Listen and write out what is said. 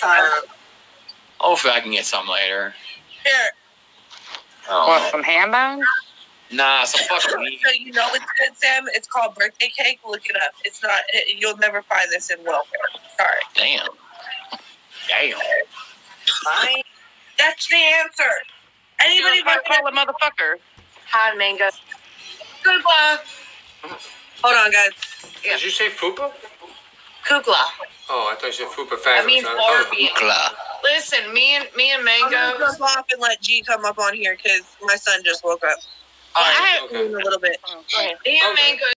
Hopefully I can get some later. Here. What, some ham bones? Nah, some fucking meat. So you know it's good, Sam? It's called birthday cake. Look it up. It's not. You'll never find this in welfare. Sorry. Damn. Fine. That's the answer. Anybody but call a motherfucker. Hot mango. Kukla. Hold on, guys. Did you say fupa? Kukla. Oh, I thought you said fupa That fabulous. means Barbie. Listen, me and I'm Mango. gonna jump off and let G come up on here because my son just woke up. I In a little bit. Me and Mango